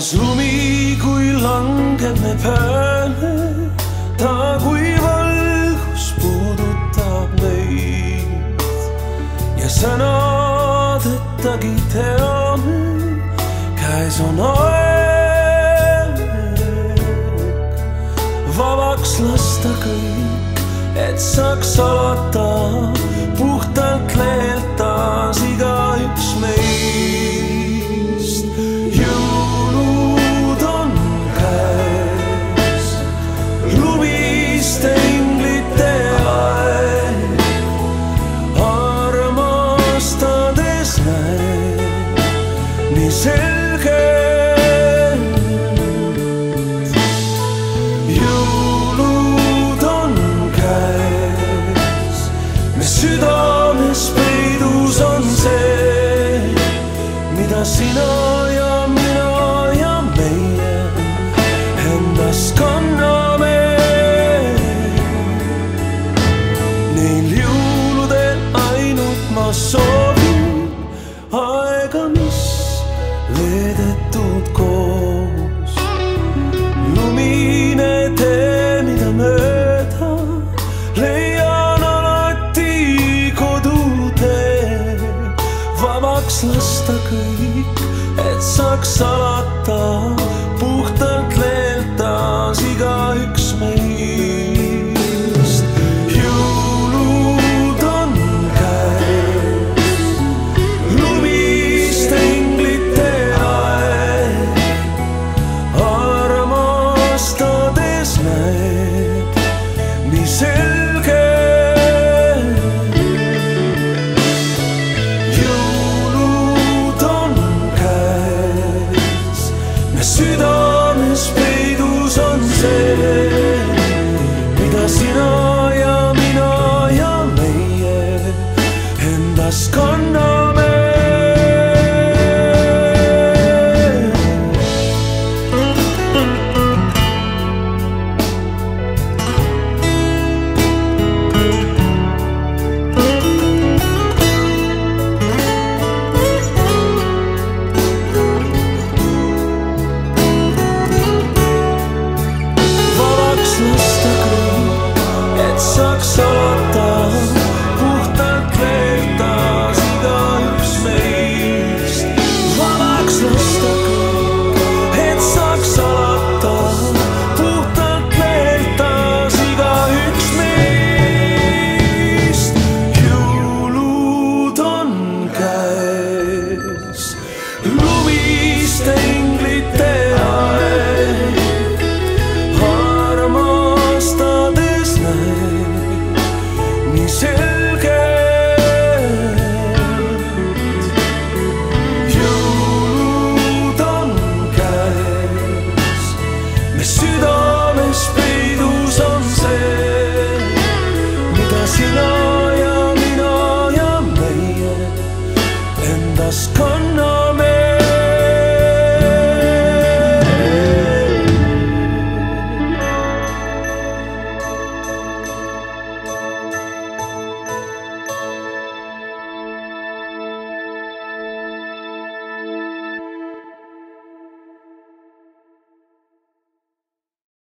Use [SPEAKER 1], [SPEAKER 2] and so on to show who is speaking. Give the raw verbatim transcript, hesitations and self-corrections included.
[SPEAKER 1] taevas lumi, kui langeb me peale, ta kui valgus puudutab meid ja sõnadettagi teame, käes on aeg vabaks lasta kõik, et saaks alata puhtalt lehelt taas igaüks meist. Jõulud on käes, lumiste inglite aeg, armastades näed nii selgelt. Jõulud on käes, me südames peidus on see, mida sina ja mina ja meie endas kanname. Neil jõuludel ainult ma soovin aega, mis veedetud koos. Lumine tee, mida mööda leian alati kodutee, vabaks lasta kõik, et saaks alata puhtalt lehelt taas igaüks meist. Jõulud on käes, lumiste inglite aeg, armastades näed nii selgelt. Jõulud on käes, me südames peidus on see, mida sina ja mina ja meie endas kanname.